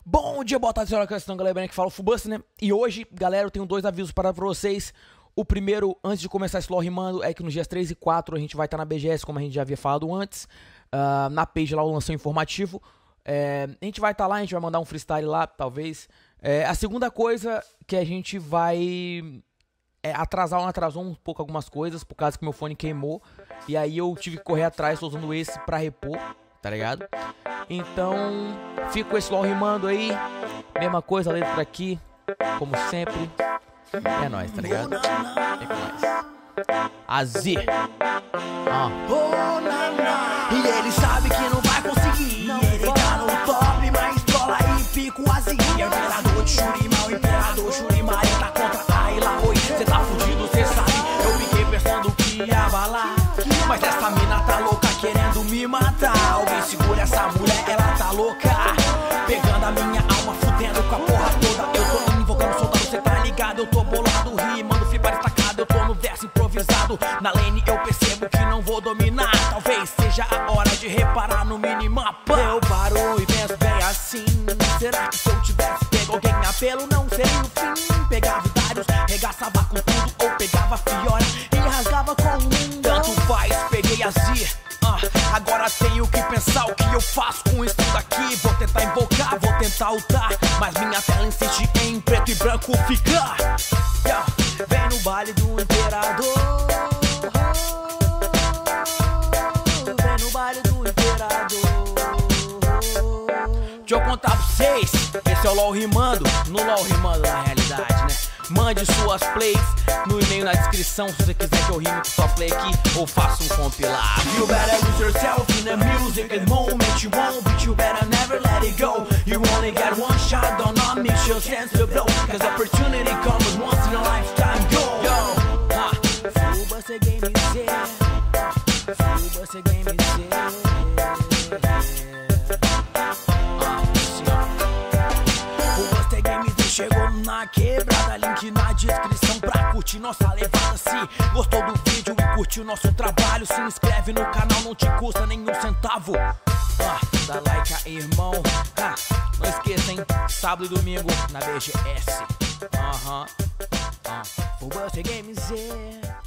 Bom dia, boa tarde, senhora questão, galera, que fala o Fubuster, né? E hoje, galera, eu tenho dois avisos para vocês. O primeiro, antes de começar esse LoL rimando, é que nos dias 3 e 4 a gente vai estar na BGS, como a gente já havia falado antes. Na page lá, o lançamento informativo. A gente vai estar lá, a gente vai mandar um freestyle lá, talvez. A segunda coisa que a gente vai atrasou um pouco algumas coisas, por causa que meu fone queimou. E aí eu tive que correr atrás, tô usando esse pra repor, tá ligado? Então, fico com esse LoL rimando aí. Mesma coisa, a letra aqui, como sempre. É nóis, tá ligado? É com nóis. Azir. E ele sabe que não vai conseguir. Ele tá no top, mas trola e pica o Azir. Imperador de Shurimar, o Imperador Shurimar, ele tá contra a Ilaoi. Cê tá fudido, cê sabe. Eu fiquei pensando que ia balar, mas essa mina tá louca querendo me matar. Alguém segura essa mulher, ela tá louca, pegando a minha alma, fudendo com a porra toda. Eu tô invocando soldado, cê tá ligado? Eu tô bolado, rimando, fibra destacado. Eu tô no verso improvisado. Na lane eu percebo que não vou dominar. Talvez seja a hora de reparar no minimapa. Eu paro e penso bem assim: será que se eu tivesse pego alguém a pelo não seria o fim? Pegava Darius, regaçava com tudo, ou pegava Fiora e rasgava com o mundo. Tanto faz, peguei Azir. Agora tenho que pensar o que eu faço com isso daqui. Vou tentar invocar, vou tentar ultar, mas minha tela insiste em preto e branco ficar. Vem no baile do Imperador, vem no baile do Imperador. Deixa eu contar pra vocês, esse é o LoL rimando, no LoL rimando na realidade, né? Mande suas plays no e-mail na descrição se você quiser que eu rime com sua play aqui ou faça um compilado. You better lose yourself in the music and moment you won't, but you better never let it go. You only get one shot, don't not miss your chance to blow, cause opportunity comes once in a lifetime. Yo, Fubuster Game Z, Fubuster Game Z. Chegou na quebrada, link na descrição pra curtir nossa levada. Se gostou do vídeo e curtiu nosso trabalho, se inscreve no canal, não te custa nenhum centavo. Dá like aí, irmão. Não esqueça, hein? Sábado e domingo na BGS. Fubuster Game Z.